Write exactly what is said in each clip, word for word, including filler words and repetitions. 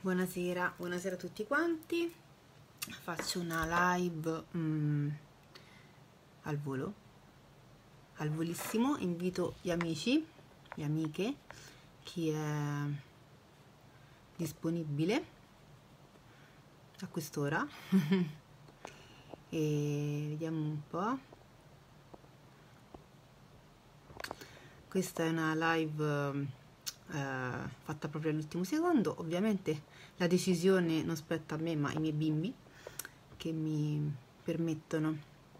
Buonasera, buonasera a tutti quanti. Faccio una live mm, al volo, al volissimo. Invito gli amici, le amiche, chi è disponibile a quest'ora e vediamo un po'. Questa è una live eh, fatta proprio all'ultimo secondo. Ovviamente la decisione non spetta a me ma ai miei bimbi, che mi permettono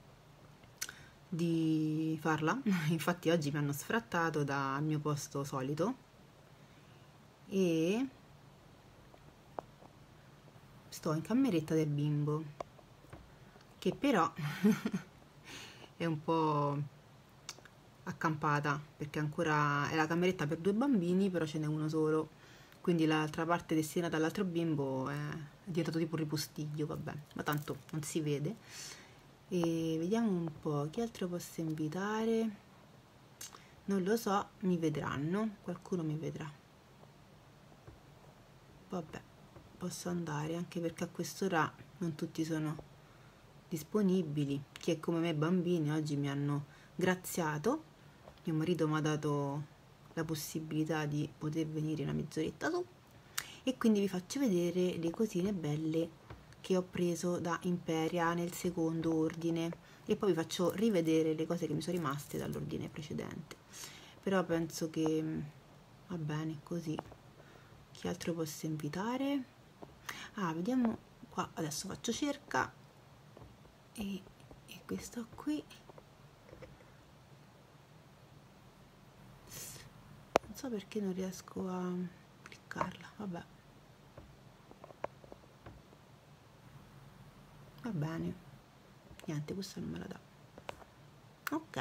di farla. Infatti oggi mi hanno sfrattato dal mio posto solito e sto in cameretta del bimbo, che però è un po' accampata perché ancora è la cameretta per due bambini, però ce n'è uno solo, quindi l'altra parte destinata all'altro bimbo è diventato tipo un ripostiglio. Vabbè, ma tanto non si vede. E vediamo un po' chi altro posso invitare. Non lo so, mi vedranno, qualcuno mi vedrà. Vabbè, posso andare, anche perché a quest'ora non tutti sono disponibili. Chi è come me bambini oggi mi hanno graziato, mio marito mi ha dato la possibilità di poter venire una mezz'oretta su, e quindi vi faccio vedere le cosine belle che ho preso da Imperia nel secondo ordine, e poi vi faccio rivedere le cose che mi sono rimaste dall'ordine precedente. Però penso che va bene così. Chi altro posso invitare? Ah, vediamo qua, adesso faccio cerca e, e questo qui non so perché non riesco a cliccarla. Vabbè, va bene, niente, questa non me la dà. Ok.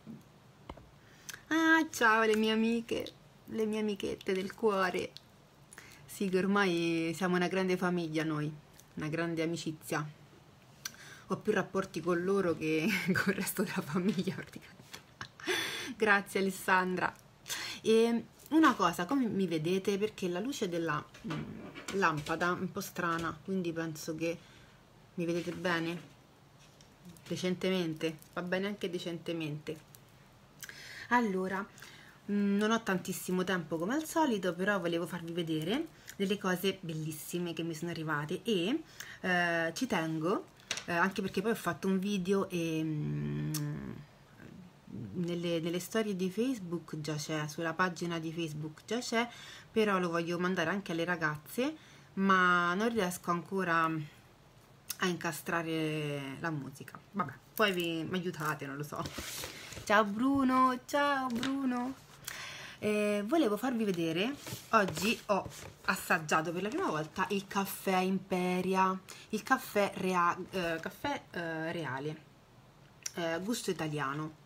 Ah, ciao le mie amiche, le mie amichette del cuore. Sì, che ormai siamo una grande famiglia noi, una grande amicizia. Ho più rapporti con loro che con il resto della famiglia praticamente. Grazie Alessandra. E una cosa, come mi vedete? Perché la luce della mh, lampada è un po' strana, quindi penso che mi vedete bene? Decentemente? Va bene anche decentemente. Allora, mh, non ho tantissimo tempo come al solito, però volevo farvi vedere delle cose bellissime che mi sono arrivate e eh, ci tengo, eh, anche perché poi ho fatto un video e mh, nelle, nelle storie di Facebook già c'è, sulla pagina di Facebook già c'è, però lo voglio mandare anche alle ragazze, ma non riesco ancora a incastrare la musica. Vabbè, poi vi mi aiutate, non lo so. Ciao Bruno, ciao Bruno. Eh, volevo farvi vedere, oggi ho assaggiato per la prima volta il caffè Imperia, il caffè, rea, eh, caffè eh, reale, eh, gusto italiano.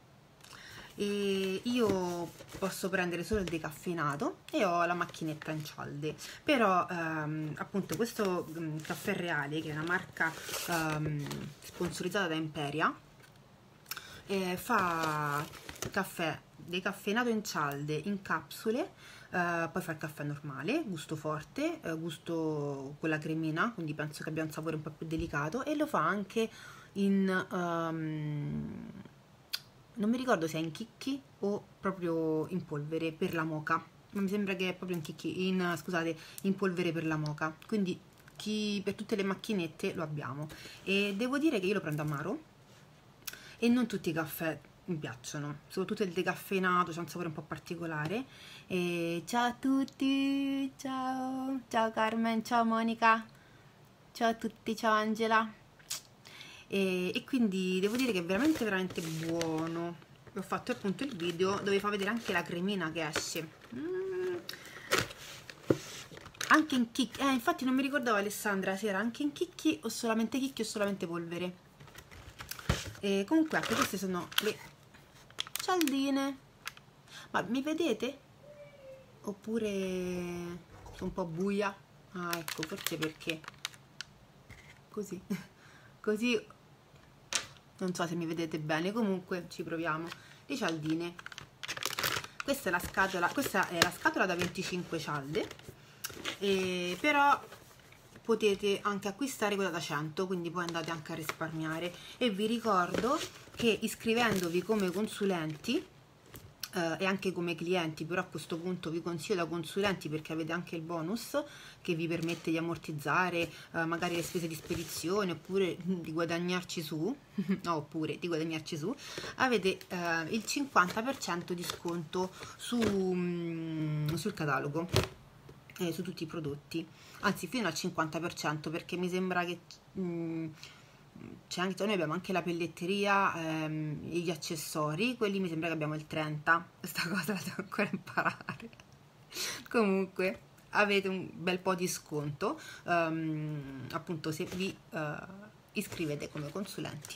E io posso prendere solo il decaffeinato e ho la macchinetta in cialde, però ehm, appunto questo um, caffè reale, che è una marca um, sponsorizzata da Imperia, eh, fa caffè decaffeinato in cialde, in capsule, eh, poi fa il caffè normale, gusto forte, eh, gusto con la cremina, quindi penso che abbia un sapore un po' più delicato, e lo fa anche in... Um, non mi ricordo se è in chicchi o proprio in polvere per la moka, ma mi sembra che è proprio in chicchi, in, scusate, in polvere per la moka, quindi chi, per tutte le macchinette lo abbiamo. E devo dire che io lo prendo amaro e non tutti i caffè mi piacciono, soprattutto il decaffeinato, c'è un sapore un po' particolare. E ciao a tutti, ciao, ciao Carmen, ciao Monica, ciao a tutti, ciao Angela. E, e quindi devo dire che è veramente veramente buono. Ho fatto appunto il video dove fa vedere anche la cremina che esce, mm. Anche in chicchi, eh, infatti non mi ricordavo Alessandra se era anche in chicchi o solamente chicchi o solamente polvere. E comunque ecco, queste sono le cialdine. Ma mi vedete? Oppure sono un po' buia? Ah, ecco, forse perché così così non so se mi vedete bene, comunque ci proviamo. Le cialdine, questa è la scatola, questa è la scatola da venticinque cialde, e però potete anche acquistare quella da cento, quindi poi andate anche a risparmiare. E vi ricordo che iscrivendovi come consulenti Uh, e anche come clienti, però a questo punto vi consiglio da consulenti perché avete anche il bonus che vi permette di ammortizzare uh, magari le spese di spedizione, oppure di guadagnarci su no, oppure di guadagnarci su avete uh, il cinquanta per cento di sconto su, um, sul catalogo, eh, su tutti i prodotti, anzi fino al cinquanta per cento, perché mi sembra che um, c'è anche, noi abbiamo anche la pelletteria, ehm, gli accessori, quelli mi sembra che abbiamo il trenta, questa cosa la devo ancora imparare. Comunque avete un bel po' di sconto, um, appunto se vi uh, iscrivete come consulenti.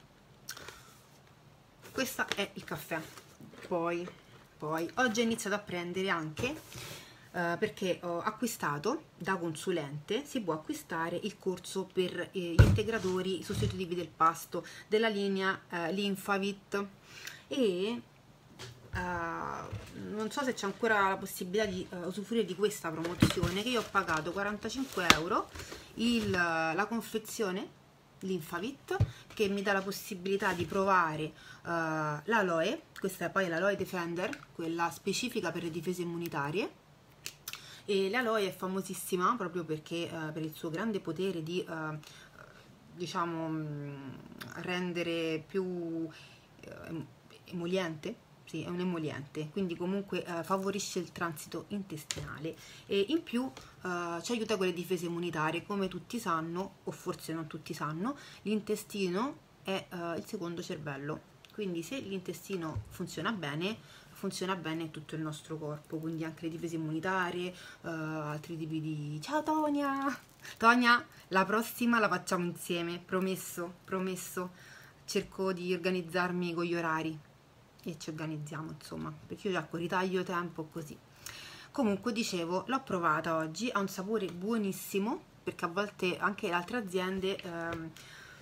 Questo è il caffè. Poi, poi oggi ho iniziato a prendere anche Uh, perché ho acquistato da consulente, si può acquistare il corso per eh, gli integratori sostitutivi del pasto della linea uh, Lymphavit, e uh, non so se c'è ancora la possibilità di uh, usufruire di questa promozione, che io ho pagato quarantacinque euro il, la confezione Lymphavit, che mi dà la possibilità di provare uh, l'aloe. Questa è poi l'aloe Defender, quella specifica per le difese immunitarie. E l'aloe è famosissima proprio perché uh, per il suo grande potere di uh, diciamo mh, rendere più uh, emoliente, sì, è un emoliente, quindi comunque uh, favorisce il transito intestinale, e in più uh, ci aiuta con le difese immunitarie. Come tutti sanno, o forse non tutti sanno, l'intestino è uh, il secondo cervello, quindi se l'intestino funziona bene, funziona bene tutto il nostro corpo, quindi anche le difese immunitarie, uh, altri tipi di... Ciao Tonia! Tonia, la prossima la facciamo insieme, promesso, promesso. Cerco di organizzarmi con gli orari e ci organizziamo, insomma, perché io già ritaglio tempo così. Comunque, dicevo, l'ho provata oggi, ha un sapore buonissimo, perché a volte anche le altre aziende... Ehm,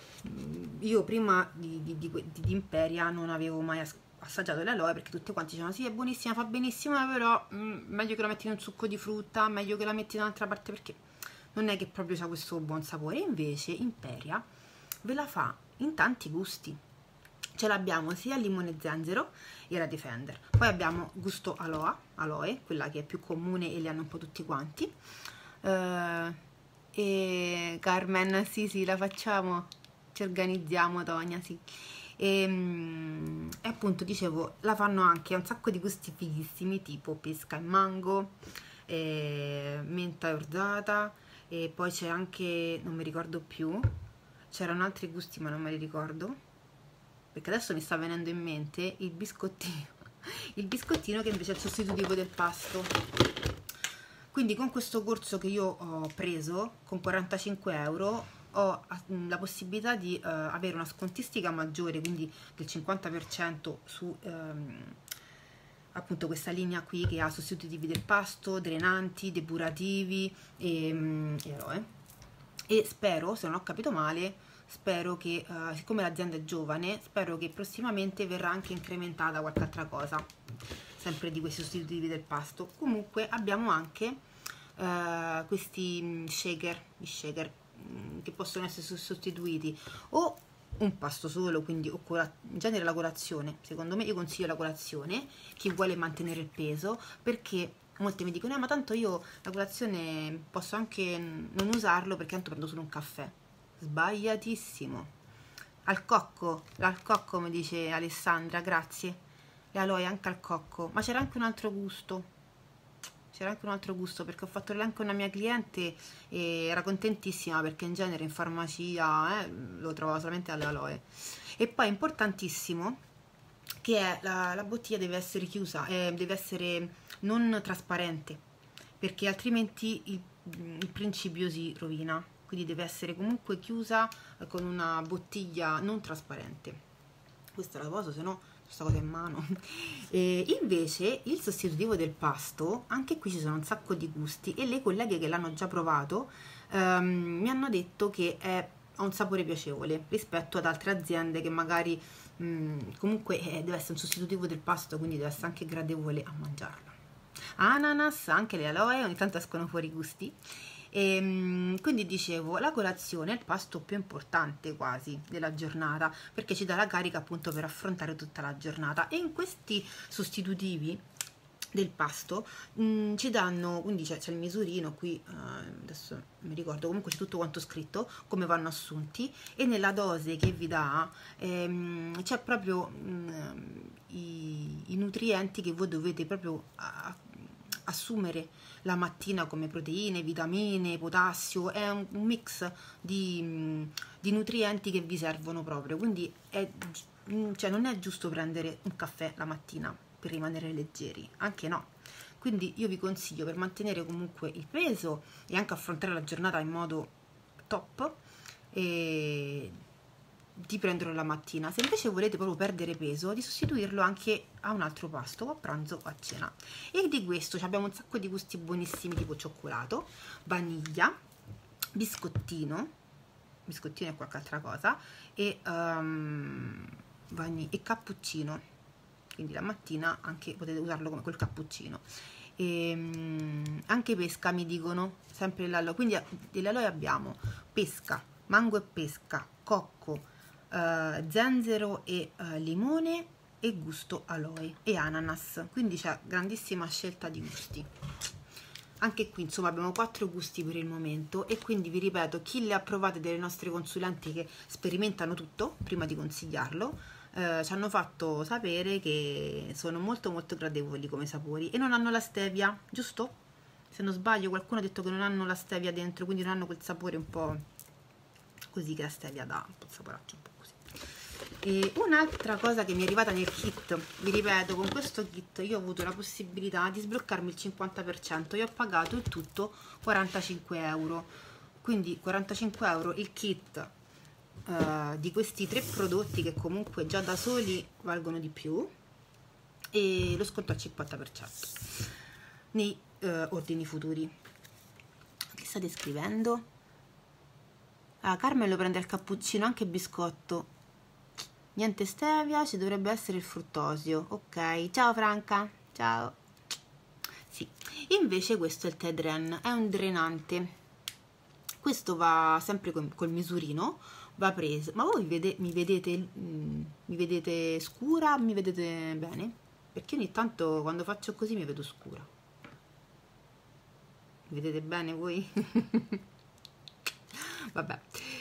io prima di, di, di, di Imperia non avevo mai ascoltato assaggiato l'aloe, perché tutti quanti dicevano sì, è buonissima, fa benissimo, però mh, meglio che la metti in un succo di frutta, meglio che la metti da un'altra parte, perché non è che proprio c'ha questo buon sapore. Invece Imperia ve la fa in tanti gusti, ce l'abbiamo sia al limone zenzero e la Defender, poi abbiamo gusto aloe, aloe, quella che è più comune e li hanno un po' tutti quanti. Uh, e Carmen, sì sì, la facciamo, ci organizziamo, Tonia, sì. E, e appunto dicevo, la fanno anche a un sacco di gusti fighissimi, tipo pesca e mango, e menta e orzata, e poi c'è anche, non mi ricordo più, c'erano altri gusti ma non me li ricordo, perché adesso mi sta venendo in mente il biscottino il biscottino che invece è il sostitutivo del pasto. Quindi con questo corso che io ho preso con quarantacinque euro ho la possibilità di uh, avere una scontistica maggiore, quindi del cinquanta per cento su um, appunto questa linea qui, che ha sostitutivi del pasto, drenanti, depurativi e, um, e aloe. E spero, se non ho capito male, spero che, uh, siccome l'azienda è giovane, spero che prossimamente verrà anche incrementata qualche altra cosa, sempre di questi sostitutivi del pasto. Comunque abbiamo anche uh, questi shaker, gli shaker che possono essere sostituiti o un pasto solo, quindi o in genere la colazione. Secondo me io consiglio la colazione, chi vuole mantenere il peso, perché molti mi dicono eh, ma tanto io la colazione posso anche non usarlo perché tanto prendo solo un caffè. Sbagliatissimo. Al cocco, al cocco mi dice Alessandra, grazie, le aloe anche al cocco, ma c'era anche un altro gusto. C'era anche un altro gusto, perché ho fatto l'elenco a una mia cliente e era contentissima, perché in genere in farmacia eh, lo trovavo solamente alle aloe. E poi importantissimo che è la, la bottiglia deve essere chiusa, eh, deve essere non trasparente, perché altrimenti il, il principio si rovina, quindi deve essere comunque chiusa con una bottiglia non trasparente. Questa è la cosa, se no questa cosa in mano. E invece il sostitutivo del pasto, anche qui ci sono un sacco di gusti, e le colleghe che l'hanno già provato um, mi hanno detto che è, ha un sapore piacevole rispetto ad altre aziende che magari um, comunque eh, deve essere un sostitutivo del pasto, quindi deve essere anche gradevole a mangiarlo. Ananas, anche le aloe, ogni tanto escono fuori i gusti. E quindi dicevo, la colazione è il pasto più importante quasi della giornata, perché ci dà la carica appunto per affrontare tutta la giornata, e in questi sostitutivi del pasto mh, ci danno, quindi c'è, c'è il misurino qui, eh, adesso mi ricordo, comunque c'è tutto quanto scritto, come vanno assunti, e nella dose che vi dà ehm, c'è proprio mh, i, i nutrienti che voi dovete proprio a, assumere la mattina, come proteine, vitamine, potassio. È un, un mix di, mh, di nutrienti che vi servono proprio, quindi è, cioè, non è giusto prendere un caffè la mattina per rimanere leggeri, anche no. Quindi io vi consiglio, per mantenere comunque il peso e anche affrontare la giornata in modo top, e di prenderlo la mattina. Se invece volete proprio perdere peso, di sostituirlo anche a un altro pasto, o a pranzo o a cena. E di questo abbiamo un sacco di gusti buonissimi, tipo cioccolato, vaniglia, biscottino, biscottino e qualche altra cosa, e, um, vani- e cappuccino. Quindi la mattina anche potete usarlo come col cappuccino. E, um, anche pesca mi dicono, sempre l'aloe. Quindi dell'aloe abbiamo pesca, mango e pesca, cocco, Uh, zenzero e uh, limone, e gusto aloe e ananas, quindi c'è grandissima scelta di gusti. Anche qui insomma abbiamo quattro gusti per il momento, e quindi vi ripeto, chi le ha provate delle nostre consulenti che sperimentano tutto prima di consigliarlo, uh, ci hanno fatto sapere che sono molto molto gradevoli come sapori, e non hanno la stevia, giusto? Se non sbaglio qualcuno ha detto che non hanno la stevia dentro, quindi non hanno quel sapore un po' così che la stevia dà, un po' il saporaccio un po'. E un'altra cosa che mi è arrivata nel kit, vi ripeto, con questo kit io ho avuto la possibilità di sbloccarmi il cinquanta per cento, io ho pagato il tutto quarantacinque euro, quindi quarantacinque euro il kit uh, di questi tre prodotti, che comunque già da soli valgono di più, e lo sconto al cinquanta per cento nei uh, ordini futuri. Che state scrivendo? Ah, Carmen lo prende al cappuccino, anche biscotto. Niente stevia, ci dovrebbe essere il fruttosio. Ok, ciao Franca, ciao. Sì, invece questo è il Tè Dren, è un drenante. Questo va sempre col, col misurino, va preso. Ma voi vede, mi vedete mm, mi vedete scura, mi vedete bene? Perché ogni tanto quando faccio così mi vedo scura. Mi vedete bene voi? Vabbè.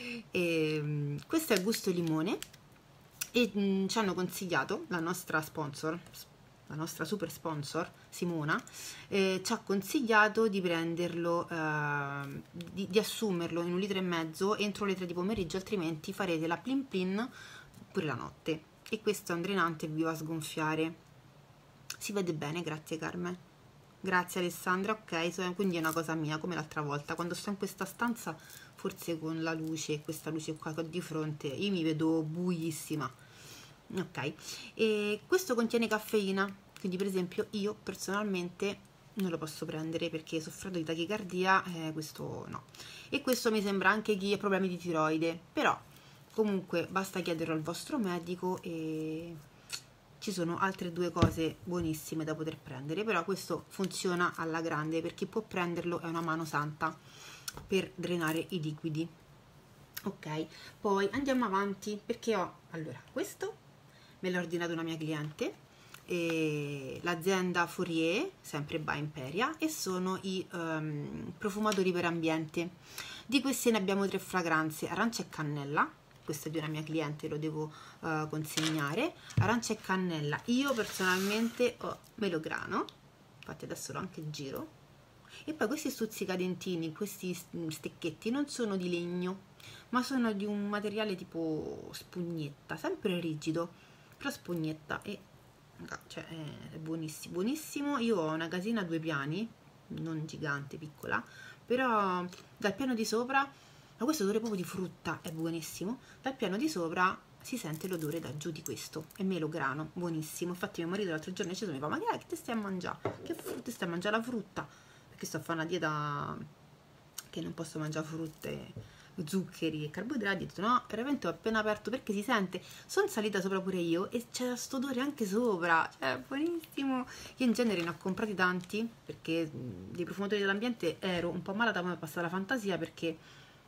E, questo è il gusto limone. E mh, ci hanno consigliato, la nostra sponsor, la nostra super sponsor Simona, eh, ci ha consigliato di prenderlo, eh, di, di assumerlo in un litro e mezzo entro le tre di pomeriggio, altrimenti farete la plin plin pure la notte. E questo è un drenante e vi va a sgonfiare. Si vede bene, grazie Carmen. Grazie Alessandra, ok, quindi è una cosa mia, come l'altra volta, quando sto in questa stanza, forse con la luce, questa luce qua che ho di fronte, io mi vedo buissima. Ok, e questo contiene caffeina, quindi per esempio io personalmente non lo posso prendere perché soffrendo di tachicardia, eh, questo no. E questo mi sembra anche chi ha problemi di tiroide, però comunque basta chiederlo al vostro medico, e ci sono altre due cose buonissime da poter prendere, però questo funziona alla grande, per chi può prenderlo è una mano santa per drenare i liquidi. Ok, poi andiamo avanti, perché ho, allora, questo me l'ha ordinato una mia cliente, l'azienda Fourier, sempre by Imperia, e sono i um, profumatori per ambiente. Di questi ne abbiamo tre fragranze: arancia e cannella, questo è di una mia cliente, lo devo uh, consegnare, arancia e cannella. Io personalmente ho melograno, infatti adesso lo anche giro, e poi questi stuzzicadentini, questi stecchetti non sono di legno, ma sono di un materiale tipo spugnetta, sempre rigido, però spugnetta, e cioè è buonissimo, buonissimo. Io ho una casina a due piani, non gigante, piccola, però dal piano di sopra, ma questo odore proprio di frutta, è buonissimo. Dal piano di sopra si sente l'odore da giù di questo, è melograno, buonissimo. Infatti mio marito l'altro giorno mi fa: ma che è che ti stai a mangiare? Che frutta stai a mangiare? La frutta, perché sto a fare una dieta che non posso mangiare frutte zuccheri e carboidrati, ho detto no, veramente ho appena aperto perché si sente, sono salita sopra pure io e c'è questo odore anche sopra, cioè buonissimo. Io in genere ne ho comprati tanti perché dei profumatori dell'ambiente ero un po' malata, come è passata la fantasia, perché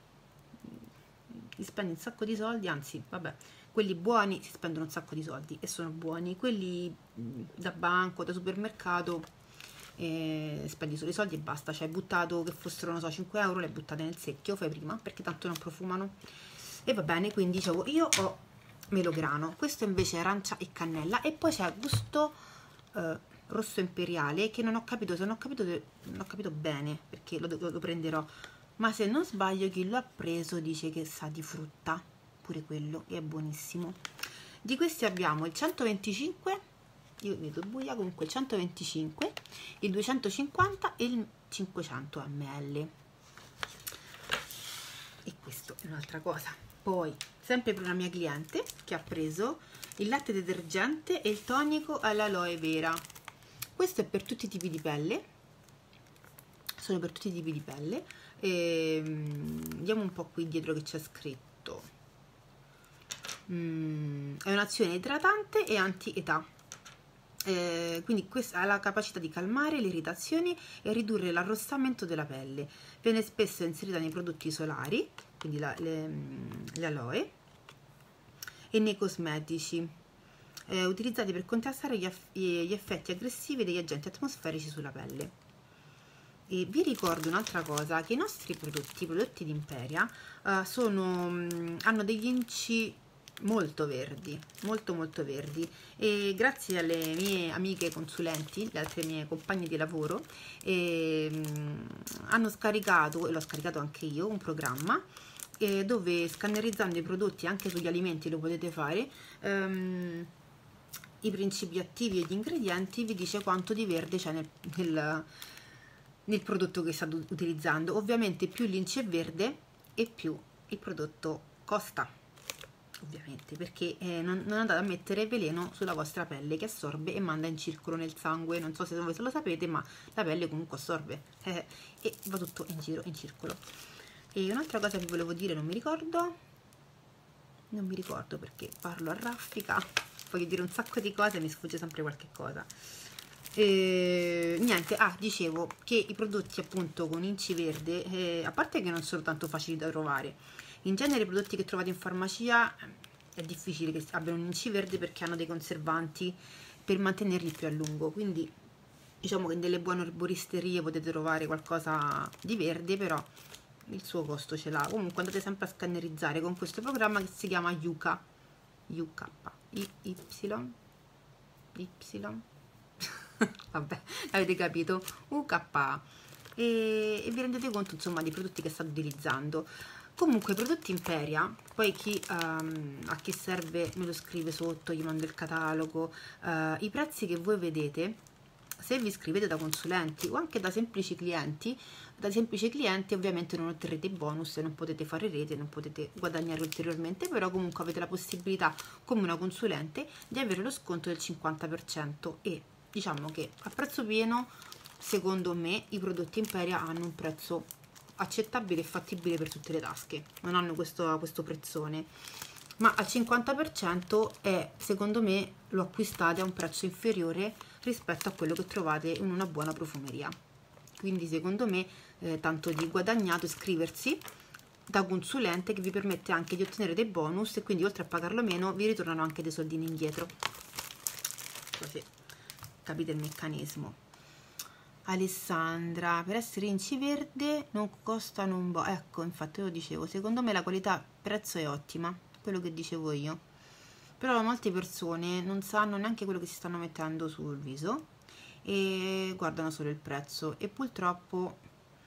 si spende un sacco di soldi, anzi vabbè, quelli buoni si spendono un sacco di soldi e sono buoni, quelli da banco, da supermercato, e spendi solo i soldi e basta, cioè hai buttato, che fossero non so cinque euro, le hai buttate nel secchio, fai prima, perché tanto non profumano e va bene. Quindi dicevo, io ho melograno, questo invece è arancia e cannella, e poi c'è gusto eh, rosso imperiale, che non ho capito, se non ho capito, non ho capito bene perché lo, lo, lo prenderò, ma se non sbaglio chi lo ha preso dice che sa di frutta, pure quello, e è buonissimo. Di questi abbiamo il centoventicinque, io vedo buia, comunque il centoventicinque, il duecentocinquanta e il cinquecento millilitri, e questo è un'altra cosa. Poi sempre per una mia cliente che ha preso il latte detergente e il tonico all'aloe vera, questo è per tutti i tipi di pelle, sono per tutti i tipi di pelle. E vediamo un po' qui dietro che c'è scritto, mm, è un'azione idratante e anti-età. Eh, quindi questa ha la capacità di calmare le irritazioni e ridurre l'arrossamento della pelle. Viene spesso inserita nei prodotti solari, quindi la, le, le aloe, e nei cosmetici, eh, utilizzati per contrastare gli, gli effetti aggressivi degli agenti atmosferici sulla pelle. E vi ricordo un'altra cosa, che i nostri prodotti, i prodotti di Imperia, uh, sono, mh, hanno degli inci molto verdi, molto molto verdi, e grazie alle mie amiche consulenti, le altre mie compagne di lavoro, e, mh, hanno scaricato, e l'ho scaricato anche io, un programma eh, dove, scannerizzando i prodotti, anche sugli alimenti lo potete fare, um, i principi attivi e gli ingredienti, vi dice quanto di verde c'è nel, nel nel prodotto che state utilizzando. Ovviamente più l'inci è verde e più il prodotto costa, ovviamente, perché eh, non, non andate a mettere veleno sulla vostra pelle, che assorbe e manda in circolo nel sangue. Non so se voi se lo sapete, ma la pelle comunque assorbe eh, e va tutto in giro, in circolo. E un'altra cosa che volevo dire, non mi ricordo non mi ricordo perché parlo a raffica, voglio dire un sacco di cose e mi sfugge sempre qualche cosa. Eh, niente, ah, dicevo che i prodotti appunto con inci verde, eh, a parte che non sono tanto facili da trovare, in genere i prodotti che trovate in farmacia è difficile che abbiano un inci verde perché hanno dei conservanti per mantenerli più a lungo, quindi diciamo che in delle buone erboristerie potete trovare qualcosa di verde, però il suo costo ce l'ha. Comunque andate sempre a scannerizzare con questo programma che si chiama Yuka, U K Y Y vabbè, avete capito, U K A, e, e vi rendete conto insomma dei prodotti che state utilizzando. Comunque prodotti Imperia, poi chi, um, a chi serve me lo scrive sotto, gli mando il catalogo, uh, i prezzi che voi vedete, se vi iscrivete da consulenti o anche da semplici clienti, da semplici clienti ovviamente non otterrete bonus, non potete fare rete, non potete guadagnare ulteriormente, però comunque avete la possibilità come una consulente di avere lo sconto del cinquanta per cento, e diciamo che a prezzo pieno secondo me i prodotti Imperia hanno un prezzo accettabile e fattibile per tutte le tasche, non hanno questo, questo prezzone, ma al cinquanta per cento è, secondo me lo acquistate a un prezzo inferiore rispetto a quello che trovate in una buona profumeria. Quindi secondo me eh, tanto di guadagnato iscriversi da consulente, che vi permette anche di ottenere dei bonus, e quindi oltre a pagarlo meno vi ritornano anche dei soldini indietro, così capite il meccanismo. Alessandra, per essere inci verde non costano un po', ecco, infatti io dicevo, secondo me la qualità prezzo è ottima, quello che dicevo io, però molte persone non sanno neanche quello che si stanno mettendo sul viso e guardano solo il prezzo, e purtroppo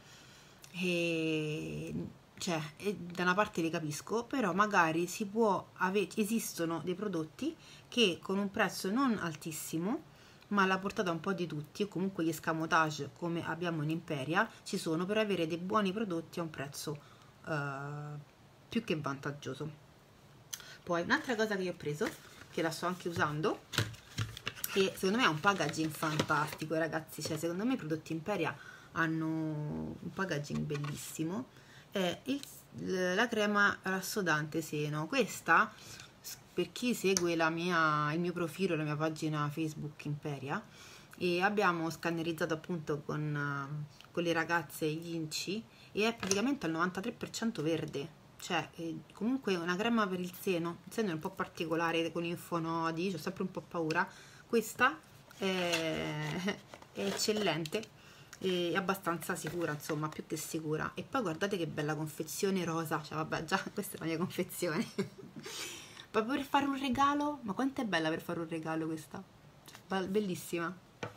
eh, cioè, eh, da una parte li capisco, però magari si può avere, esistono dei prodotti che con un prezzo non altissimo, ma alla portata un po' di tutti, o comunque gli escamotage come abbiamo in Imperia ci sono, per avere dei buoni prodotti a un prezzo uh, più che vantaggioso. Poi un'altra cosa che io ho preso, che la sto anche usando, che secondo me ha un packaging fantastico, ragazzi, cioè secondo me i prodotti Imperia hanno un packaging bellissimo, è il la crema rassodante seno. Questa, per chi segue la mia, il mio profilo, la mia pagina Facebook Imperia, e abbiamo scannerizzato appunto con, con le ragazze gli inci, e è praticamente al novantatré per cento verde. Cioè, eh, comunque una crema per il seno, il seno è un po' particolare con infonodi, ho sempre un po' paura. Questa è, è eccellente, è abbastanza sicura, insomma, più che sicura. E poi guardate che bella confezione rosa, cioè vabbè, già questa è la mia confezione. Proprio per fare un regalo, ma quanto è bella per fare un regalo questa, cioè, bellissima.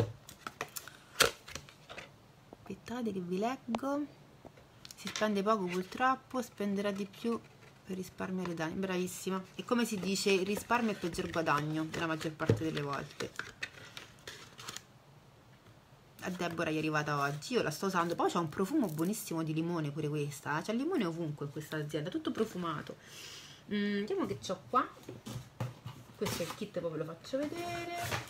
Aspettate che vi leggo. Si spende poco purtroppo, spenderà di più per risparmiare danni. Bravissima. E come si dice, il risparmio è il peggior guadagno nella maggior parte delle volte. A Deborah è arrivata oggi, io la sto usando. Poi c'è un profumo buonissimo di limone pure questa, c'è il limone ovunque in questa azienda, tutto profumato. Mm, vediamo che c'ho qua. Questo è il kit, poi ve lo faccio vedere.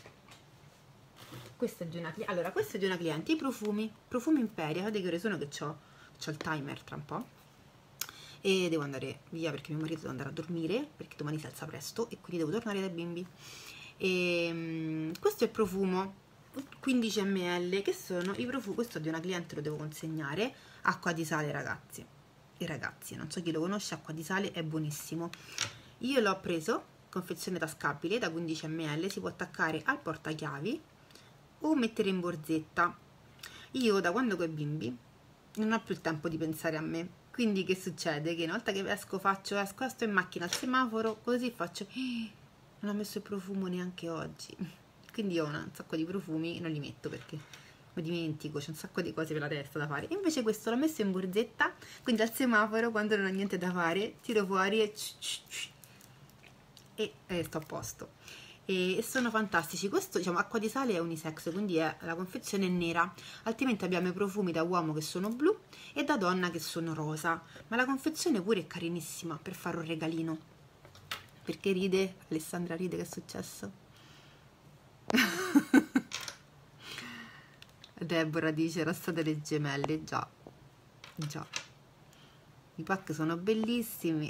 Questo è di una cliente. Allora, questo è di una cliente, i profumi, profumi Imperia. Guardate che ore sono che c'ho. C'ho il timer tra un po' e devo andare via perché mio marito deve andare a dormire perché domani si alza presto e quindi devo tornare dai bimbi. E, um, questo è il profumo quindici millilitri, che sono i profumi. Questo è di una cliente, lo devo consegnare. Acqua di sale, ragazzi e ragazzi, non so chi lo conosce, acqua di sale è buonissimo. Io l'ho preso, confezione tascabile da quindici millilitri, si può attaccare al portachiavi o mettere in borsetta. Io da quando ho i bimbi non ho più il tempo di pensare a me, quindi che succede? Che una volta che esco faccio, esco, sto in macchina al semaforo, così faccio, eh, non ho messo il profumo neanche oggi, quindi io ho un sacco di profumi, non li metto perché mi dimentico, c'è un sacco di cose per la testa da fare. Invece questo l'ho messo in borsetta, quindi al semaforo quando non ho niente da fare tiro fuori e, e, e sto a posto. E sono fantastici. Questo, diciamo, acqua di sale è unisex, quindi è la confezione nera, altrimenti abbiamo i profumi da uomo che sono blu e da donna che sono rosa, ma la confezione pure è carinissima per fare un regalino. Perché ride? Alessandra ride, che è successo? Deborah dice rasta delle gemelle. Già, già, i pack sono bellissimi.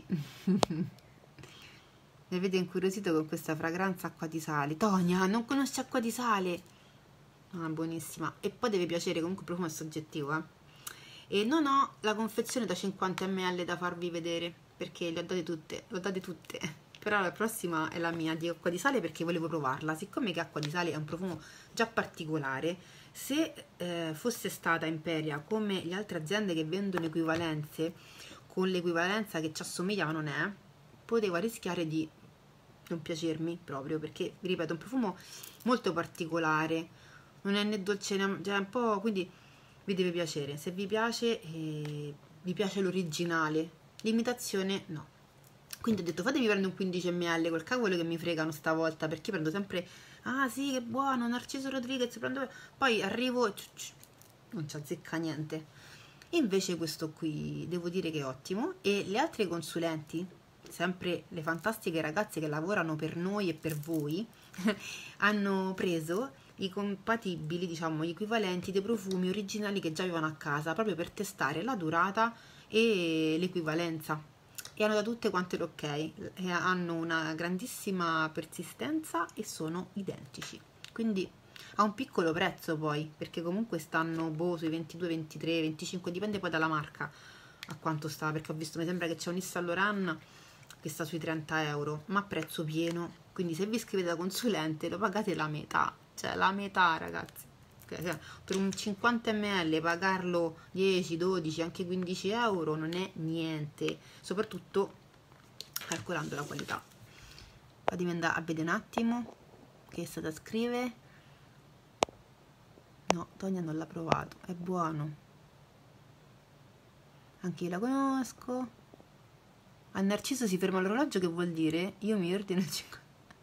Mi avete incuriosito con questa fragranza acqua di sale. Tonia, non conosci acqua di sale? Ah, buonissima. E poi deve piacere, comunque il profumo è soggettivo, eh. E non ho la confezione da cinquanta millilitri da farvi vedere, perché le ho date tutte, le ho date tutte. Però la prossima è la mia di acqua di sale, perché volevo provarla. Siccome che acqua di sale è un profumo già particolare, se eh, fosse stata Imperia come le altre aziende che vendono equivalenze, con l'equivalenza che ci assomiglia ma non è, potevo rischiare di non piacermi proprio, perché vi ripeto, è un profumo molto particolare, non è né dolce né, cioè un po', quindi vi deve piacere. Se vi piace, eh, vi piace l'originale, l'imitazione no. Quindi ho detto fatemi prendere un quindici millilitri, quel cavolo che mi fregano stavolta, perché prendo sempre, ah sì che buono, Narciso Rodriguez, prendo, poi arrivo, non ci azzecca niente. E invece questo qui devo dire che è ottimo. E le altre consulenti, sempre le fantastiche ragazze che lavorano per noi e per voi, hanno preso i compatibili, diciamo gli equivalenti dei profumi originali che già avevano a casa, proprio per testare la durata e l'equivalenza, e hanno da tutte quante l'ok, e hanno una grandissima persistenza e sono identici, quindi a un piccolo prezzo poi, perché comunque stanno boh sui ventidue, ventitré, venticinque, dipende poi dalla marca a quanto sta, perché ho visto, mi sembra che c'è un Yves Saint Laurent che sta sui trenta euro, ma a prezzo pieno, quindi se vi iscrivete da consulente lo pagate la metà, cioè la metà ragazzi, per un cinquanta millilitri pagarlo dieci, dodici, anche quindici euro non è niente, soprattutto calcolando la qualità. Fatemi andare a vedere un attimo che è stata scrive. No, Tonia non l'ha provato, è buono, anche io la conosco. A Narciso si ferma l'orologio, che vuol dire io mi ordino il cinquanta.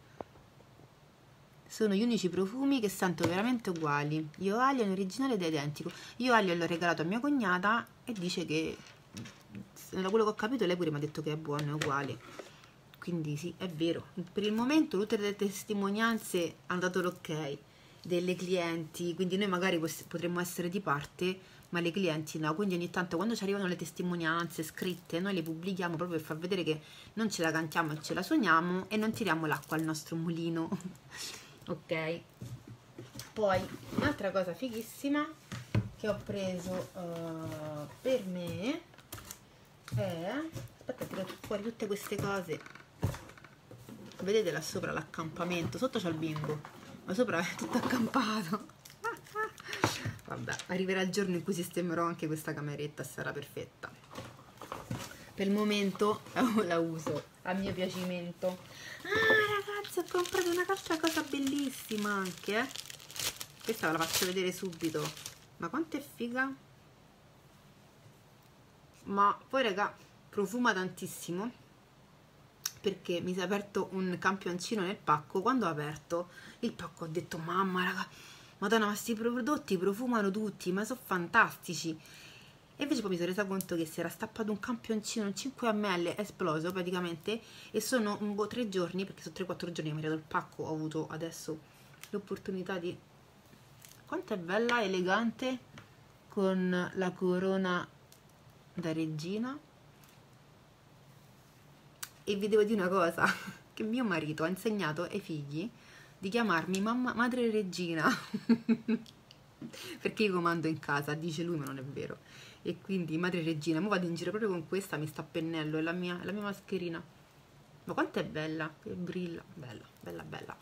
Sono gli unici profumi che sento veramente uguali. Io Aglio in originale ed è identico. Io Aglio l'ho regalato a mia cognata e dice che, da quello che ho capito, lei pure mi ha detto che è buono, è uguale. Quindi sì, è vero. Per il momento tutte le testimonianze hanno dato l'ok. delle clienti, quindi noi magari potremmo essere di parte, ma le clienti no, quindi ogni tanto quando ci arrivano le testimonianze scritte noi le pubblichiamo proprio per far vedere che non ce la cantiamo e ce la suoniamo e non tiriamo l'acqua al nostro mulino. Ok, poi un'altra cosa fighissima che ho preso uh, per me è, aspetta, tiro fuori tutte queste cose, vedete là sopra l'accampamento, sotto c'è il bimbo ma sopra è tutto accampato. Vabbè, arriverà il giorno in cui sistemerò anche questa cameretta, sarà perfetta. Per il momento la uso a mio piacimento. Ah ragazzi, ho comprato un'altra cosa bellissima anche, eh. Questa ve la faccio vedere subito, ma quanto è figa. Ma poi raga, profuma tantissimo, perché mi si è aperto un campioncino nel pacco. Quando ho aperto il pacco ho detto mamma raga, madonna, ma questi prodotti profumano tutti, ma sono fantastici. E invece poi mi sono resa conto che si era stappato un campioncino, un cinque millilitri, è esploso praticamente, e sono un po' tre giorni, perché sono tre quattro giorni che mi è arrivato il pacco, ho avuto adesso l'opportunità di... Quanto è bella, elegante, con la corona da regina. E vi devo dire una cosa, che mio marito ha insegnato ai figli di chiamarmi mamma, madre regina, perché io comando in casa, dice lui, ma non è vero. E quindi madre regina, mo vado in giro proprio con questa, mi sta a pennello, è la mia, la mia mascherina. Ma quanto è bella, che brilla, bella, bella, bella.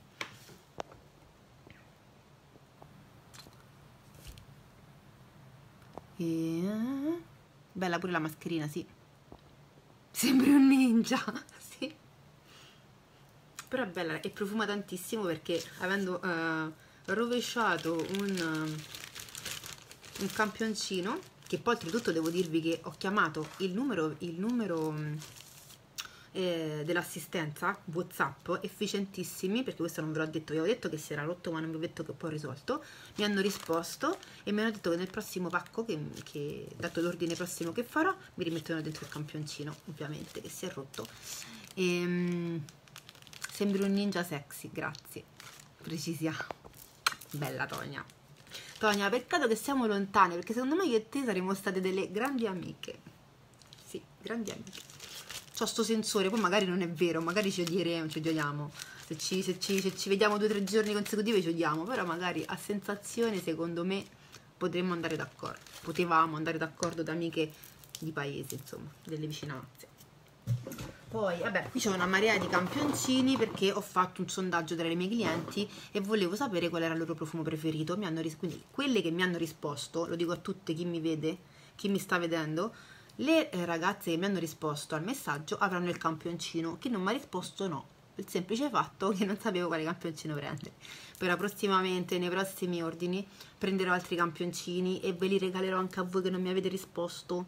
E... bella pure la mascherina, sì. Sembri un ninja, sì. Però è bella e profuma tantissimo, perché avendo uh, rovesciato un, uh, un campioncino, che poi oltretutto devo dirvi che ho chiamato il numero, il numero eh, dell'assistenza WhatsApp, efficientissimi, perché questo non ve l'ho detto, vi avevo detto che si era rotto ma non vi ho detto che poi ho risolto. Mi hanno risposto e mi hanno detto che nel prossimo pacco, che, che dato l'ordine prossimo che farò, mi rimettono dentro il campioncino, ovviamente, che si è rotto. E, um, sembri un ninja sexy, grazie, precisiamo. Bella Tonia. Tonia, peccato che siamo lontane, perché secondo me io e te saremmo state delle grandi amiche. Sì, grandi amiche. C'ho sto sensore, poi magari non è vero, magari ci odieremo, ci odiamo. Se ci, se, ci, se ci vediamo due o tre giorni consecutivi ci odiamo, però magari a sensazione secondo me potremmo andare d'accordo. Potevamo andare d'accordo da amiche di paese, insomma, delle vicinanze. Poi, vabbè, qui c'è una marea di campioncini, perché ho fatto un sondaggio tra le mie clienti e volevo sapere qual era il loro profumo preferito. Mi hanno ris- quindi quelle che mi hanno risposto, lo dico a tutte, chi mi vede, chi mi sta vedendo, le ragazze che mi hanno risposto al messaggio avranno il campioncino, chi non mi ha risposto no, per il semplice fatto che non sapevo quale campioncino prendere. Però prossimamente, nei prossimi ordini, prenderò altri campioncini e ve li regalerò anche a voi che non mi avete risposto.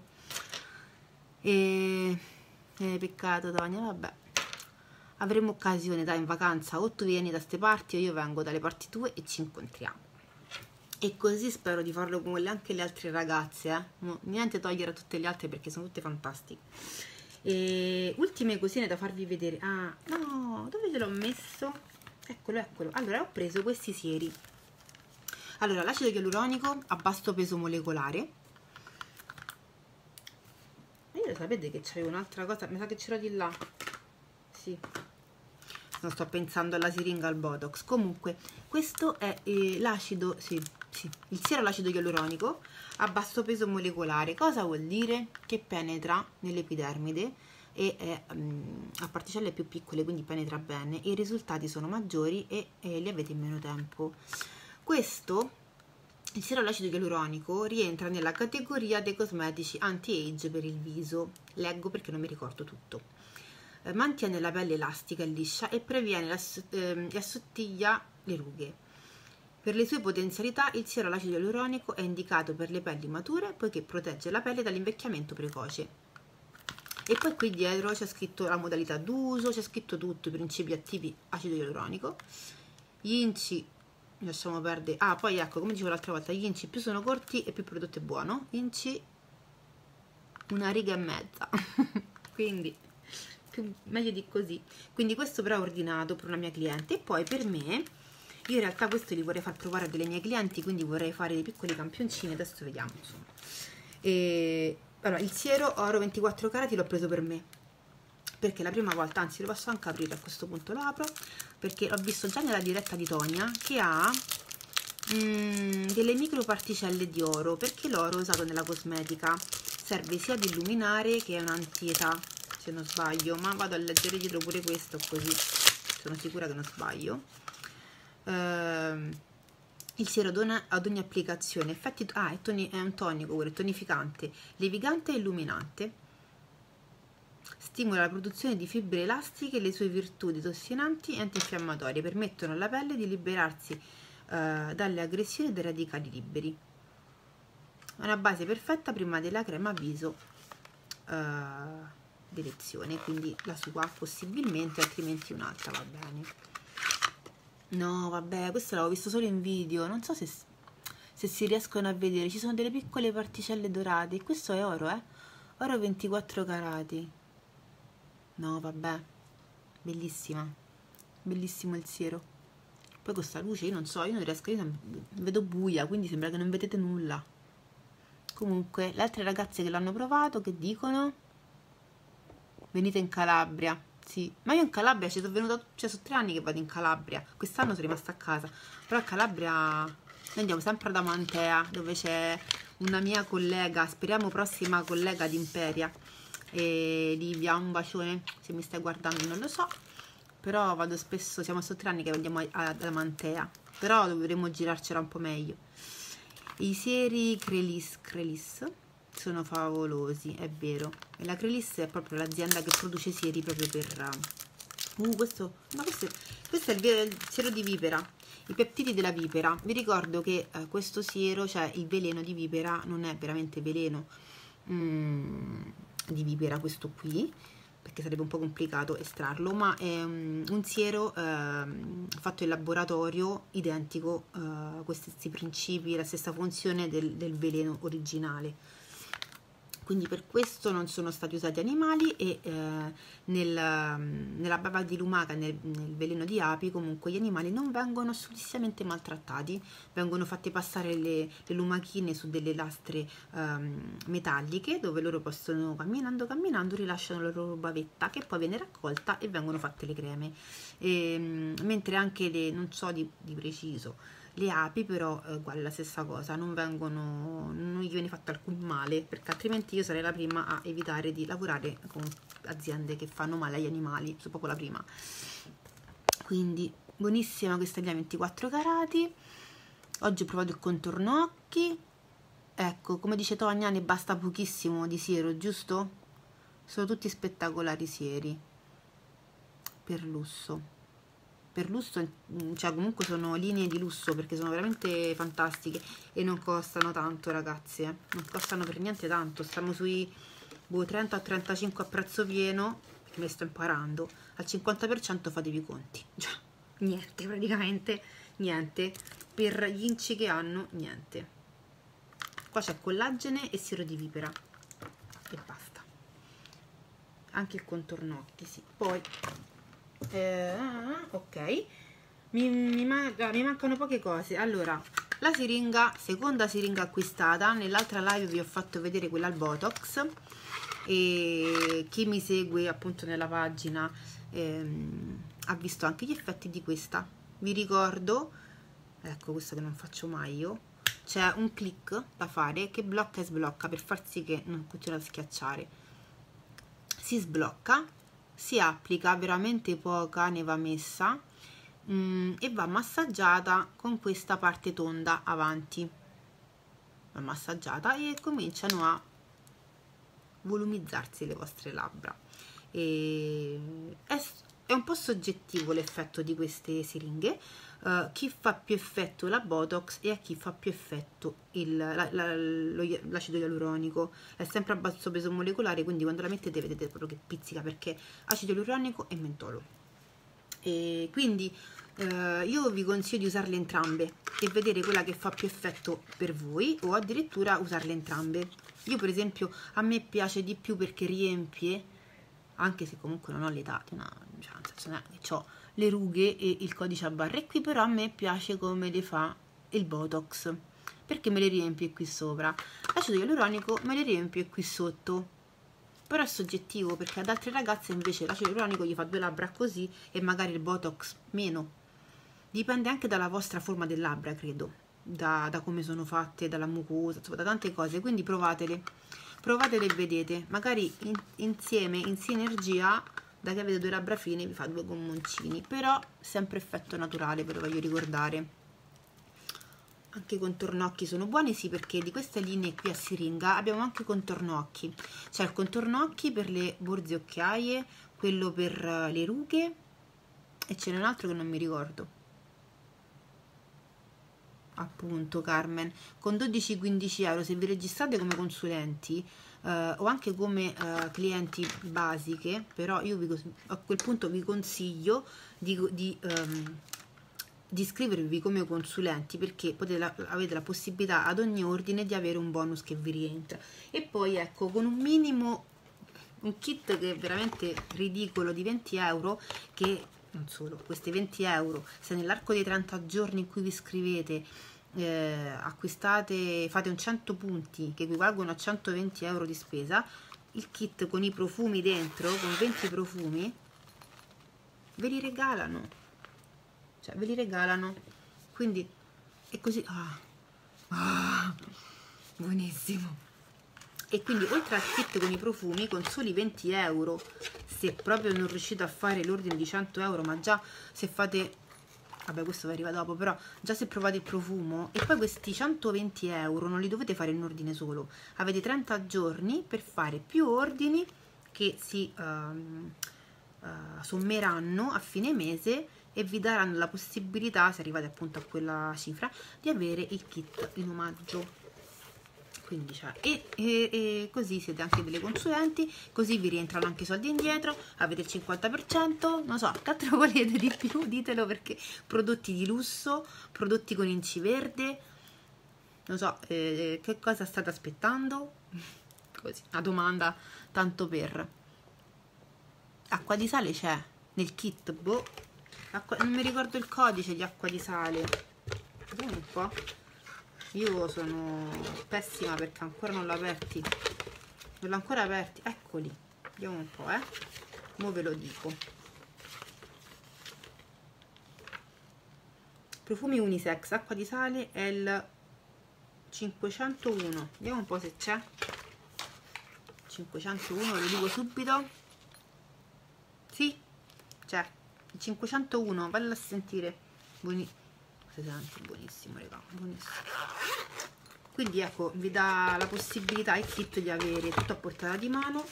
E... Eh, peccato Tonia, vabbè, avremo occasione, dai, in vacanza, o tu vieni da ste parti o io vengo dalle parti tue e ci incontriamo. E così spero di farlo con le, anche le altre ragazze, eh? No, niente togliere a tutte le altre perché sono tutte fantastiche. E ultime cosine da farvi vedere. Ah, no, dove ce l'ho messo? Eccolo, eccolo. Allora, ho preso questi sieri. Allora, l'acido ialuronico a basso peso molecolare. Io sapete che c'avevo un'altra cosa, mi sa che c'era di là. Sì. Non sto pensando alla siringa, al botox. Comunque, questo è eh, l'acido, sì, sì, il siero all'acido ialuronico a basso peso molecolare. Cosa vuol dire? Che penetra nell'epidermide e è um, a particelle più piccole, quindi penetra bene. I risultati sono maggiori e, e li avete in meno tempo. Questo, il siero all'acido ialuronico, rientra nella categoria dei cosmetici anti-age per il viso. Leggo perché non mi ricordo tutto. Eh, mantiene la pelle elastica e liscia e previene la, eh, e assottiglia le rughe. Per le sue potenzialità, il siero all'acido ialuronico è indicato per le pelli mature, poiché protegge la pelle dall'invecchiamento precoce. E poi qui dietro c'è scritto la modalità d'uso, c'è scritto tutto, i principi attivi acido ialuronico, gli inci. Lasciamo perdere. Ah, poi ecco, come dicevo l'altra volta, gli inci più sono corti e più il prodotto è buono. Inci una riga e mezza. Quindi più, meglio di così. Quindi questo però ho ordinato per una mia cliente. E poi per me Io in realtà questo li vorrei far provare a delle mie clienti, quindi vorrei fare dei piccoli campioncini, adesso vediamo insomma. E, allora, il siero oro ventiquattro carati l'ho preso per me, perché la prima volta, anzi lo posso anche aprire, a questo punto lo apro, perché l'ho visto già nella diretta di Tonia, che ha mm, delle microparticelle di oro, perché l'oro usato nella cosmetica serve sia ad illuminare che è un'antietà, se non sbaglio, ma vado a leggere dietro pure questo, così sono sicura che non sbaglio. Uh, il siero dona ad ogni applicazione effetti, ah, è, toni, è un tonico, pure, tonificante, levigante e illuminante, stimola la produzione di fibre elastiche e le sue virtù detossinanti e antinfiammatorie permettono alla pelle di liberarsi uh, dalle aggressioni e dai radicali liberi. È una base perfetta prima della crema viso uh, d'elezione, quindi la sua possibilmente, altrimenti un'altra va bene. No, vabbè, questo l'avevo visto solo in video, non so se, se si riescono a vedere, ci sono delle piccole particelle dorate, questo è oro, eh? Oro ventiquattro carati. No, vabbè, bellissima, bellissimo il siero. Poi con questa luce, io non so, io non riesco, io non, vedo buia, quindi sembra che non vedete nulla. Comunque, le altre ragazze che l'hanno provato, che dicono? Venite in Calabria. Sì, ma io in Calabria ci sono venuta, cioè sono tre anni che vado in Calabria, quest'anno sono rimasta a casa, però a Calabria noi andiamo sempre ad Amantea, dove c'è una mia collega, speriamo prossima collega di Imperia, e Livia, un bacione, se mi stai guardando non lo so, però vado spesso, siamo solo tre anni che andiamo ad Amantea, però dovremmo girarcela un po' meglio. I sieri Crelis, Crelis sono favolosi, è vero, e la Crelis è proprio l'azienda che produce sieri proprio per uh, questo, ma questo, questo è il, il siero di vipera, i peptidi della vipera. Vi ricordo che eh, questo siero, cioè il veleno di vipera, non è veramente veleno mm, di vipera questo qui, perché sarebbe un po' complicato estrarlo, ma è um, un siero eh, fatto in laboratorio, identico a uh, questi principi, la stessa funzione del, del veleno originale. Quindi per questo non sono stati usati animali e eh, nel, nella bava di lumaca, nel, nel veleno di api, comunque gli animali non vengono assolutamente maltrattati, vengono fatte passare le, le lumachine su delle lastre um, metalliche, dove loro possono, camminando camminando, rilasciano la loro bavetta, che poi viene raccolta e vengono fatte le creme. E, mentre anche le, non so di, di preciso, le api però eh, uguale la stessa cosa, non vengono, non gli viene fatto alcun male, perché altrimenti io sarei la prima a evitare di lavorare con aziende che fanno male agli animali, sono proprio la prima. Quindi buonissima questa linea ventiquattro carati. Oggi ho provato il contorno occhi, ecco, come dice Tonia, ne basta pochissimo di siero, giusto? Sono tutti spettacolari sieri per lusso. Per lusso, cioè comunque sono linee di lusso, perché sono veramente fantastiche e non costano tanto, ragazzi, eh. Non costano per niente tanto, stanno sui boh, trenta o trentacinque a prezzo pieno, perché me sto imparando, al cinquanta per cento fatevi i conti, cioè niente, praticamente niente, per gli inci che hanno, niente. Qua c'è collagene e siero di vipera e basta, anche il contorno occhi, sì. Poi Eh, ok, mi, mi, man mi mancano poche cose. Allora, la siringa, seconda siringa acquistata, nell'altra live vi ho fatto vedere quella al Botox, e chi mi segue appunto nella pagina ehm, ha visto anche gli effetti di questa. Vi ricordo, ecco, questo che non faccio mai io, c'è un click da fare che blocca e sblocca per far sì che non continui a schiacciare. Si sblocca, si applica veramente poca, ne va messa mm, e va massaggiata con questa parte tonda avanti, va massaggiata e cominciano a volumizzarsi le vostre labbra. E è, è un po' soggettivo l'effetto di queste siringhe, uh, chi fa più effetto la Botox e a chi fa più effetto l'acido ialuronico. È sempre a basso peso molecolare, quindi quando la mettete vedete proprio che pizzica, perché acido ialuronico e mentolo. E quindi uh, io vi consiglio di usarle entrambe e vedere quella che fa più effetto per voi, o addirittura usarle entrambe. Io per esempio, a me piace di più perché riempie, anche se comunque non ho l'età, cioè, nel senso non è che ho le rughe e il codice a barre. Qui però a me piace come le fa il Botox, perché me le riempie qui sopra. L'acido ialuronico me le riempie qui sotto, però è soggettivo, perché ad altre ragazze invece l'acido ialuronico gli fa due labbra così e magari il Botox meno. Dipende anche dalla vostra forma del labbra, credo, da, da come sono fatte, dalla mucosa, insomma, da tante cose. Quindi provatele, provatele e vedete, magari in, insieme, in sinergia, da che avete due labbra fine vi fa due gommoncini, però sempre effetto naturale, ve lo voglio ricordare. Anche i contorno occhi sono buoni, sì, perché di queste linee qui a siringa abbiamo anche contorno occhi. C'è il contorno occhi per le borse occhiaie, quello per le rughe e ce n'è un altro che non mi ricordo. Appunto, Carmen, con dodici quindici euro se vi registrate come consulenti eh, o anche come eh, clienti basiche, però io vi, a quel punto vi consiglio di... di um, di iscrivervi come consulenti, perché potete, avete la possibilità ad ogni ordine di avere un bonus che vi rientra. E poi ecco, con un minimo, un kit che è veramente ridicolo di venti euro, che non solo, questi venti euro, se nell'arco dei trenta giorni in cui vi iscrivete eh, acquistate, fate un cento punti che equivalgono a centoventi euro di spesa, il kit con i profumi dentro, con venti profumi, ve li regalano. Cioè ve li regalano, quindi è così, ah, ah, buonissimo. E quindi oltre al kit con i profumi, con soli venti euro, se proprio non riuscite a fare l'ordine di cento euro, ma già se fate, vabbè questo vi arriva dopo, però già se provate il profumo, e poi questi centoventi euro non li dovete fare in ordine solo, avete trenta giorni per fare più ordini che si um, uh, sommeranno a fine mese e vi daranno la possibilità, se arrivate appunto a quella cifra, di avere il kit in omaggio. Quindi cioè, e, e, e così siete anche delle consulenti, così vi rientrano anche i soldi indietro, avete il cinquanta per cento, non so, che altro volete di più, ditelo, perché prodotti di lusso, prodotti con inci verde, non so, eh, che cosa state aspettando? Così, una domanda tanto per. Acqua di sale c'è nel kit, boh. Acqua, non mi ricordo il codice di acqua di sale. Vediamo un po'. Io sono pessima perché ancora non l'ho aperti. Non l'ho ancora aperti. Eccoli. Vediamo un po', eh. Mo ve lo dico. Profumi unisex. Acqua di sale è il cinquecentouno. Vediamo un po' se c'è. cinquecentouno, ve lo dico subito. Sì, c'è. cinquecentouno, vallo a sentire. Buoni... si sente buonissimo, raga, buonissimo. Quindi ecco, vi dà la possibilità il kit di avere tutto a portata di mano.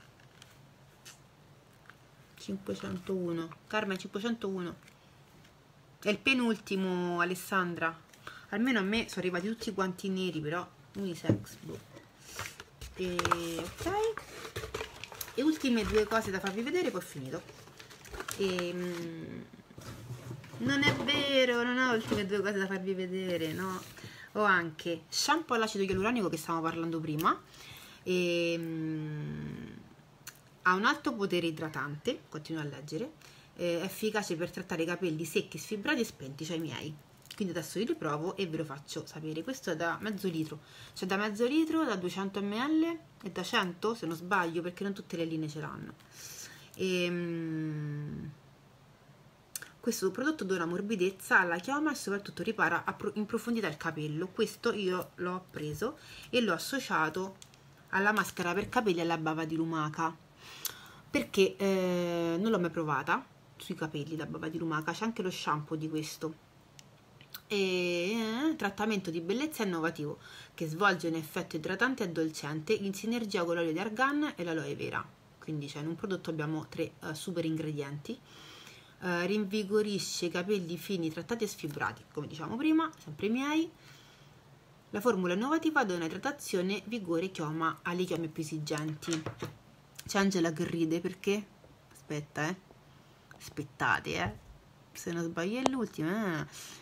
cinquecentouno, Carmen, cinquecentouno è il penultimo, Alessandra. Almeno a me sono arrivati tutti quanti neri, però unisex, boh. E ok, e ultime due cose da farvi vedere, poi ho finito. E, mm, non è vero, non ho ultime due cose da farvi vedere, no? Ho anche shampoo all'acido ialuronico che stavamo parlando prima, e, mm, ha un alto potere idratante, continuo a leggere, è efficace per trattare i capelli secchi, sfibrati e spenti, cioè i miei. Quindi adesso li riprovo e ve lo faccio sapere. Questo è da mezzo litro, cioè da mezzo litro, da duecento millilitri e da cento se non sbaglio, perché non tutte le linee ce l'hanno. E, um, questo prodotto dona morbidezza alla chioma e soprattutto ripara pro in profondità il capello. Questo io l'ho preso e l'ho associato alla maschera per capelli e alla bava di lumaca, perché eh, non l'ho mai provata sui capelli la bava di lumaca. C'è anche lo shampoo di questo, e eh, trattamento di bellezza innovativo che svolge un effetto idratante e addolcente in sinergia con l'olio di argan e l'aloe vera. Quindi cioè, in un prodotto abbiamo tre uh, super ingredienti. Uh, rinvigorisce i capelli fini, trattati e sfibrati, come diciamo prima, sempre i miei. La formula innovativa dona idratazione, vigore e chioma alle chiome più esigenti. C'è Angela che ride perché? Aspetta, eh. Aspettate, eh. Se non sbaglio è l'ultima. Eh.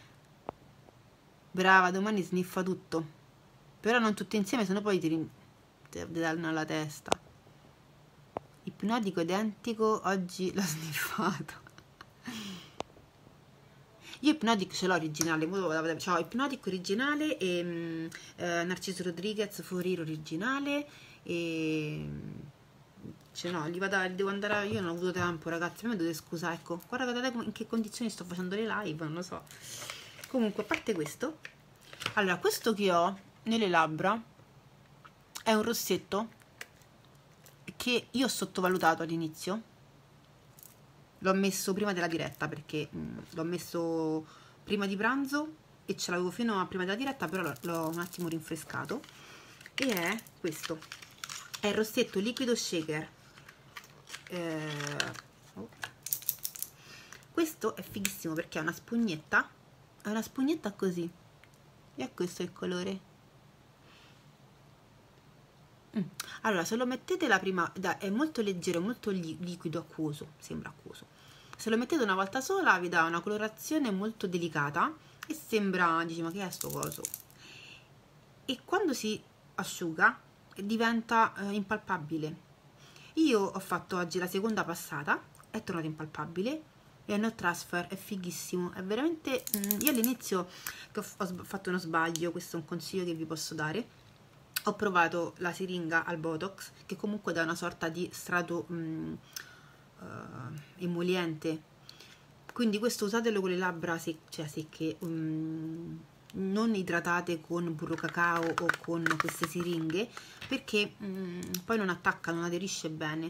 Brava, domani sniffa tutto. Però non tutti insieme, sennò poi ti, ti danno alla testa. Ipnotico identico, oggi l'ho sniffato. Io Hypnotic ce l'ho originale, c'ho Hypnotic originale e mh, eh, Narciso Rodriguez Forir originale e cioè no, li vado, devo andare a, io non ho avuto tempo ragazzi, a me dovete scusare, ecco, guardate in che condizioni sto facendo le live, non lo so. Comunque, a parte questo, allora questo che ho nelle labbra è un rossetto che io ho sottovalutato all'inizio, l'ho messo prima della diretta perché l'ho messo prima di pranzo e ce l'avevo fino a prima della diretta, però l'ho un attimo rinfrescato, e è questo, è il rossetto liquido shaker. Eh, oh. Questo è fighissimo perché è una spugnetta, è una spugnetta così, e questo è il colore. mm. Allora, se lo mettete la prima, da, è molto leggero, molto li, liquido, acquoso, sembra acquoso. Se lo mettete una volta sola vi dà una colorazione molto delicata e sembra, diciamo, che è sto coso, e quando si asciuga diventa eh, impalpabile. Io ho fatto oggi la seconda passata, è tornato impalpabile e è no transfer, è fighissimo, è veramente, mm, io all'inizio che ho, ho fatto uno sbaglio, questo è un consiglio che vi posso dare, ho provato la siringa al Botox che comunque dà una sorta di strato mm, uh, emoliente, quindi questo usatelo con le labbra sec cioè secche, um, non idratate con burro cacao o con queste siringhe, perché mm, poi non attacca, non aderisce bene.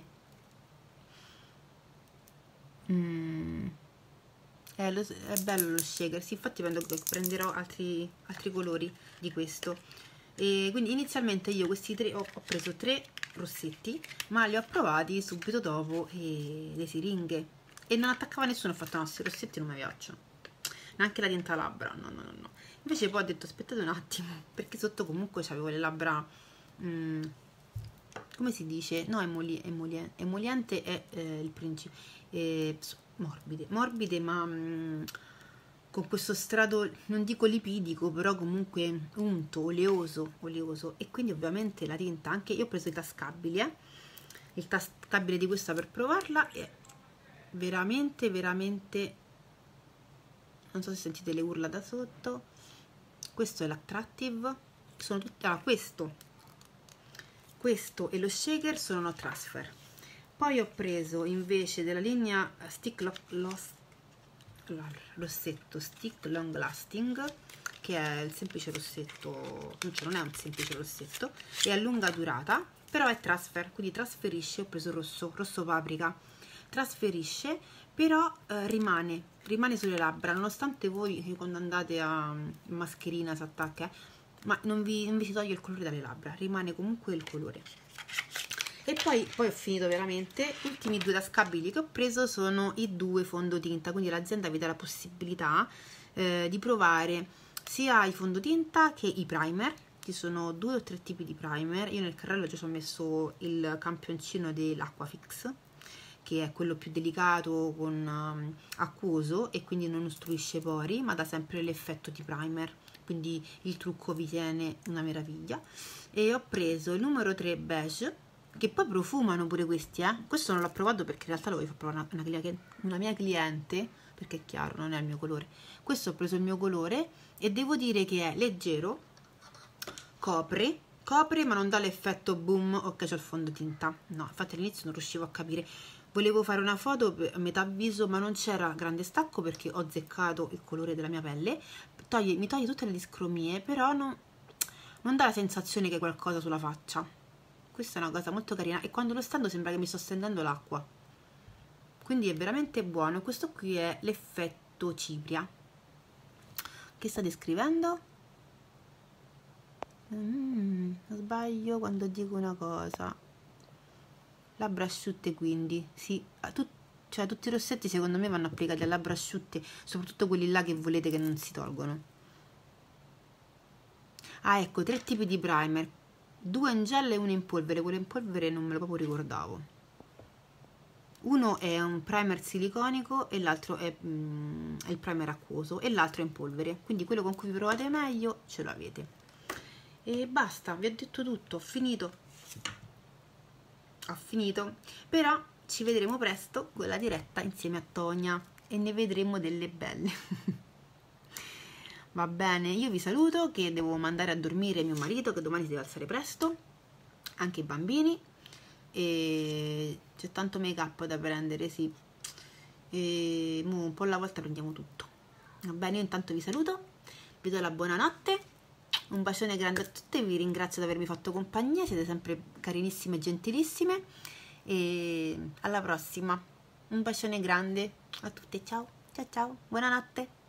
mm. è, lo, è bello lo shaker, sì, infatti prenderò altri, altri colori di questo. E quindi inizialmente io questi tre ho, ho preso tre rossetti, ma li ho provati subito dopo e le siringhe e non attaccava nessuno. Ho fatto no, questi rossetti non mi piacciono, neanche la tinta labbra, no no no no. Invece poi ho detto aspettate un attimo, perché sotto comunque avevo le labbra mm, come si dice, no, emoli, emoli, emoliente è eh, il principio, eh, morbide morbide ma mm, con questo strato, non dico lipidico, però comunque unto, oleoso, oleoso, e quindi ovviamente la tinta, anche io ho preso i tascabili, eh? il tascabile di questa per provarla è veramente, veramente, non so se sentite le urla da sotto, questo è l'attractive, sono tutte, ah, questo, questo e lo shaker sono no transfer. Poi ho preso invece della linea Stick Lost rossetto Stick Long Lasting, che è il semplice rossetto, cioè non è un semplice rossetto, è a lunga durata, però è transfer, quindi trasferisce. Ho preso rosso, rosso paprika, trasferisce, però eh, rimane, rimane sulle labbra, nonostante voi quando andate a mascherina si attacca, ma non vi, non vi si toglie il colore dalle labbra, rimane comunque il colore. E poi, poi ho finito veramente. Gli ultimi due tascabili che ho preso sono i due fondotinta, quindi l'azienda vi dà la possibilità eh, di provare sia i fondotinta che i primer. Ci sono due o tre tipi di primer. Io nel carrello ci ho messo il campioncino dell'Aquafix, che è quello più delicato, con um, acquoso, e quindi non ostruisce i pori, ma dà sempre l'effetto di primer, quindi il trucco vi tiene una meraviglia. E ho preso il numero tre beige, che poi profumano pure questi, eh. Questo non l'ho provato perché in realtà lo voglio far provare una, una, una mia cliente, perché è chiaro, non è il mio colore. Questo ho preso il mio colore e devo dire che è leggero, copre, copre ma non dà l'effetto boom, ok c'ho il fondotinta. No, infatti all'inizio non riuscivo a capire. Volevo fare una foto a metà viso ma non c'era grande stacco perché ho azzeccato il colore della mia pelle. Toglie, mi toglie tutte le discromie, però non, non dà la sensazione che è qualcosa sulla faccia. Questa è una cosa molto carina e quando lo stendo sembra che mi sto stendendo l'acqua, quindi è veramente buono. Questo qui è l'effetto cipria. Che state scrivendo? Mm, sbaglio quando dico una cosa. Labbra asciutte, quindi sì, tut, cioè tutti i rossetti secondo me vanno applicati a labbra asciutte, soprattutto quelli là che volete che non si tolgono. Ah, ecco, tre tipi di primer, due in gel e uno in polvere. Quello in polvere non me lo proprio ricordavo. Uno è un primer siliconico e l'altro è, mm, è il primer acquoso, e l'altro è in polvere, quindi quello con cui vi provate meglio ce l'avete. E basta, vi ho detto tutto, ho finito. Ho finito, però ci vedremo presto con la diretta insieme a Tonia e ne vedremo delle belle. Va bene, io vi saluto che devo mandare a dormire mio marito che domani si deve alzare presto, anche i bambini, e c'è tanto make up da prendere, sì, e un po' alla volta prendiamo tutto. Va bene, io intanto vi saluto, vi do la buonanotte, un bacione grande a tutte, vi ringrazio di avermi fatto compagnia, siete sempre carinissime e gentilissime, e alla prossima, un bacione grande a tutte, ciao ciao ciao, buonanotte.